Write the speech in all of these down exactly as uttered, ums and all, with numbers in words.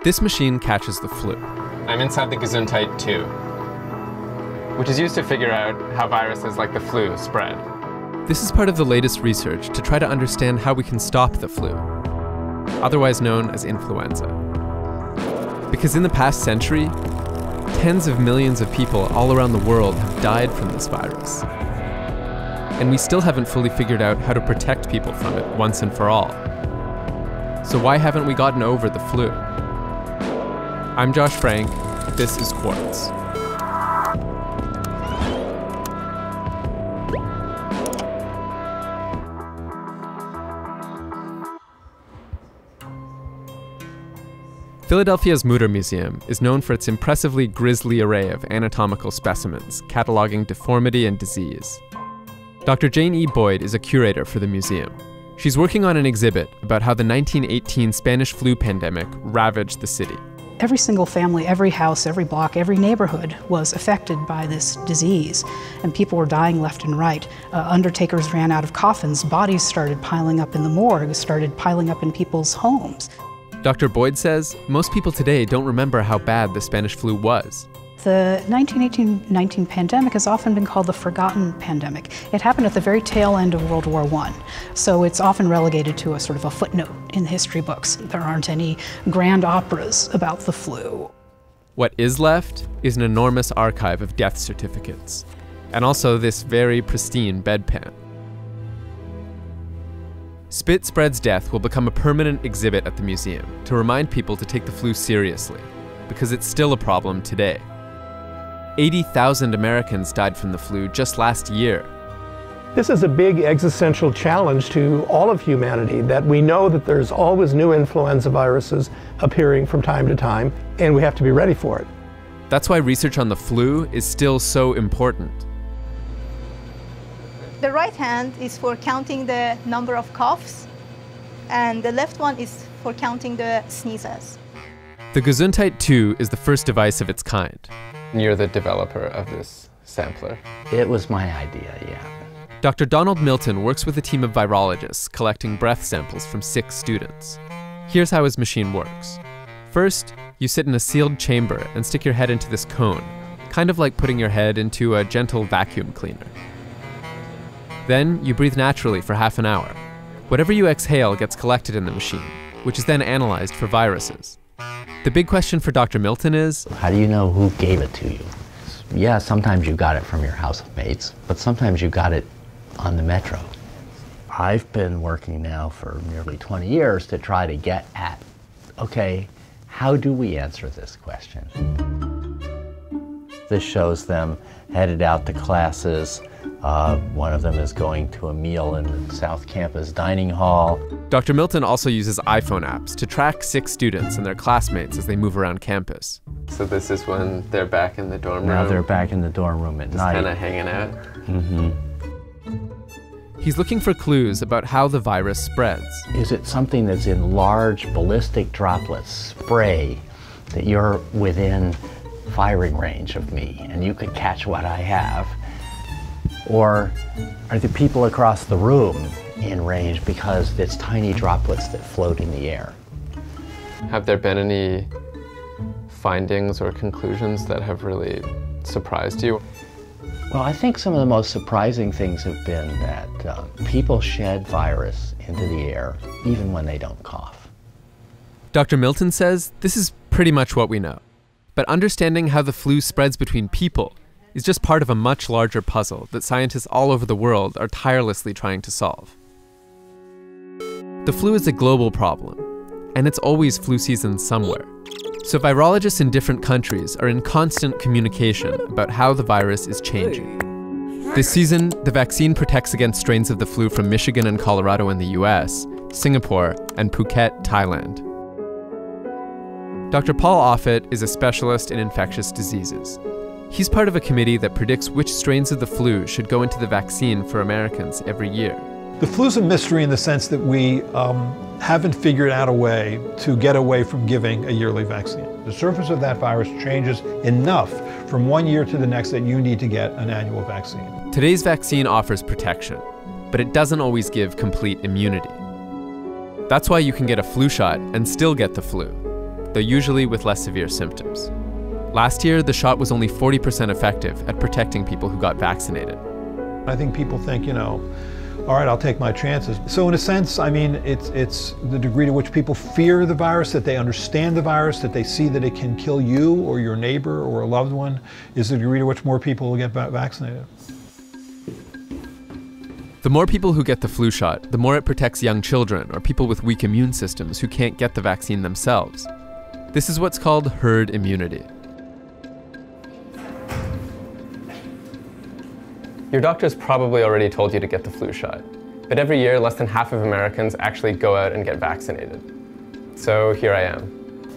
This machine catches the flu. I'm inside the Gesundheit two, which is used to figure out how viruses like the flu spread. This is part of the latest research to try to understand how we can stop the flu, otherwise known as influenza. Because in the past century, tens of millions of people all around the world have died from this virus. And we still haven't fully figured out how to protect people from it once and for all. So why haven't we gotten over the flu? I'm Josh Frank, this is Quartz. Philadelphia's Mutter Museum is known for its impressively grisly array of anatomical specimens, cataloging deformity and disease. Doctor Janie Boyd is a curator for the museum. She's working on an exhibit about how the nineteen eighteen Spanish flu pandemic ravaged the city. Every single family, every house, every block, every neighborhood was affected by this disease, and people were dying left and right. Uh, undertakers ran out of coffins, bodies started piling up in the morgue, started piling up in people's homes. Doctor Boyd says most people today don't remember how bad the Spanish flu was. The nineteen eighteen nineteen pandemic has often been called the forgotten pandemic. It happened at the very tail end of World War One, so it's often relegated to a sort of a footnote in the history books. There aren't any grand operas about the flu. What is left is an enormous archive of death certificates, and also this very pristine bedpan. Spit Spread's death will become a permanent exhibit at the museum to remind people to take the flu seriously, because it's still a problem today. eighty thousand Americans died from the flu just last year. This is a big existential challenge to all of humanity, that we know that there's always new influenza viruses appearing from time to time, and we have to be ready for it. That's why research on the flu is still so important. The right hand is for counting the number of coughs, and the left one is for counting the sneezes. The Gesundheit two is the first device of its kind. You're the developer of this sampler. It was my idea, yeah. Doctor Donald Milton works with a team of virologists collecting breath samples from six students. Here's how his machine works. First, you sit in a sealed chamber and stick your head into this cone, kind of like putting your head into a gentle vacuum cleaner. Then, you breathe naturally for half an hour. Whatever you exhale gets collected in the machine, which is then analyzed for viruses. The big question for Doctor Milton is, how do you know who gave it to you? Yeah, sometimes you got it from your housemates, but sometimes you got it on the metro. I've been working now for nearly twenty years to try to get at, okay, how do we answer this question? This shows them headed out to classes. Uh, one of them is going to a meal in the South Campus dining hall. Doctor Milton also uses iPhone apps to track six students and their classmates as they move around campus. So this is when they're back in the dorm room? Now they're back in the dorm room at just night. Just kind of hanging out? Mm-hmm. He's looking for clues about how the virus spreads. Is it something that's in large ballistic droplets, spray, that you're within firing range of me and you could catch what I have? Or are the people across the room in range because it's tiny droplets that float in the air? Have there been any findings or conclusions that have really surprised you? Well, I think some of the most surprising things have been that uh, people shed virus into the air even when they don't cough. Doctor Milton says this is pretty much what we know. But understanding how the flu spreads between people is just part of a much larger puzzle that scientists all over the world are tirelessly trying to solve. The flu is a global problem, and it's always flu season somewhere. So virologists in different countries are in constant communication about how the virus is changing. This season, the vaccine protects against strains of the flu from Michigan and Colorado in the U S, Singapore, and Phuket, Thailand. Doctor Paul Offit is a specialist in infectious diseases. He's part of a committee that predicts which strains of the flu should go into the vaccine for Americans every year. The flu's a mystery in the sense that we um, haven't figured out a way to get away from giving a yearly vaccine. The surface of that virus changes enough from one year to the next that you need to get an annual vaccine. Today's vaccine offers protection, but it doesn't always give complete immunity. That's why you can get a flu shot and still get the flu, though usually with less severe symptoms. Last year, the shot was only forty percent effective at protecting people who got vaccinated. I think people think, you know, all right, I'll take my chances. So in a sense, I mean, it's, it's the degree to which people fear the virus, that they understand the virus, that they see that it can kill you or your neighbor or a loved one, is the degree to which more people will get vaccinated. The more people who get the flu shot, the more it protects young children or people with weak immune systems who can't get the vaccine themselves. This is what's called herd immunity. Your doctor's probably already told you to get the flu shot, but every year less than half of Americans actually go out and get vaccinated. So here I am.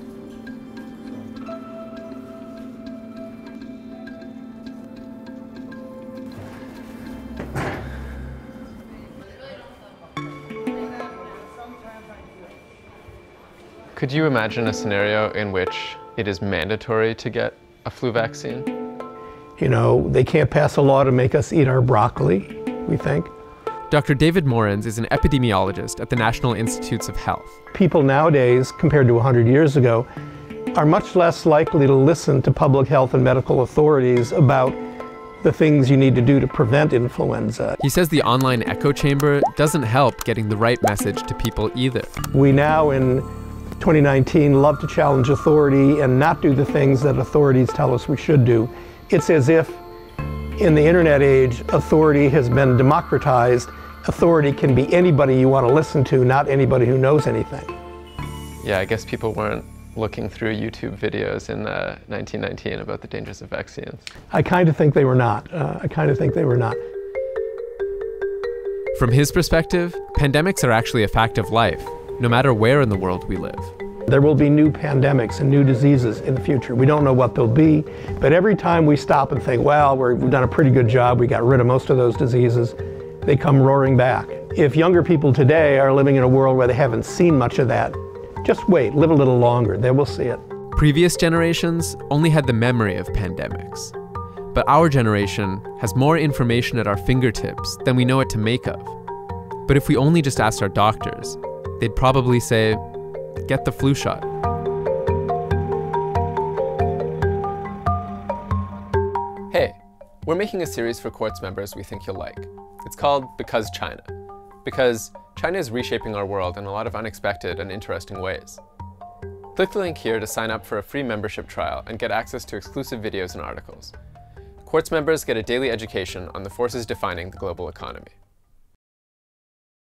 Could you imagine a scenario in which it is mandatory to get a flu vaccine? You know, they can't pass a law to make us eat our broccoli, we think. Doctor David Morans is an epidemiologist at the National Institutes of Health. People nowadays, compared to one hundred years ago, are much less likely to listen to public health and medical authorities about the things you need to do to prevent influenza. He says the online echo chamber doesn't help getting the right message to people either. We now, in twenty nineteen, love to challenge authority and not do the things that authorities tell us we should do. It's as if in the internet age, authority has been democratized. Authority can be anybody you want to listen to, not anybody who knows anything. Yeah, I guess people weren't looking through YouTube videos in uh, nineteen nineteen about the dangers of vaccines. I kind of think they were not. Uh, I kind of think they were not. From his perspective, pandemics are actually a fact of life, no matter where in the world we live. There will be new pandemics and new diseases in the future. We don't know what they'll be, but every time we stop and think, well, we're, we've done a pretty good job, we got rid of most of those diseases, they come roaring back. If younger people today are living in a world where they haven't seen much of that, just wait, live a little longer, then we'll see it. Previous generations only had the memory of pandemics. But our generation has more information at our fingertips than we know what to make of. But if we only just asked our doctors, they'd probably say, get the flu shot. Hey, we're making a series for Quartz members we think you'll like. It's called Because China. Because China is reshaping our world in a lot of unexpected and interesting ways. Click the link here to sign up for a free membership trial and get access to exclusive videos and articles. Quartz members get a daily education on the forces defining the global economy.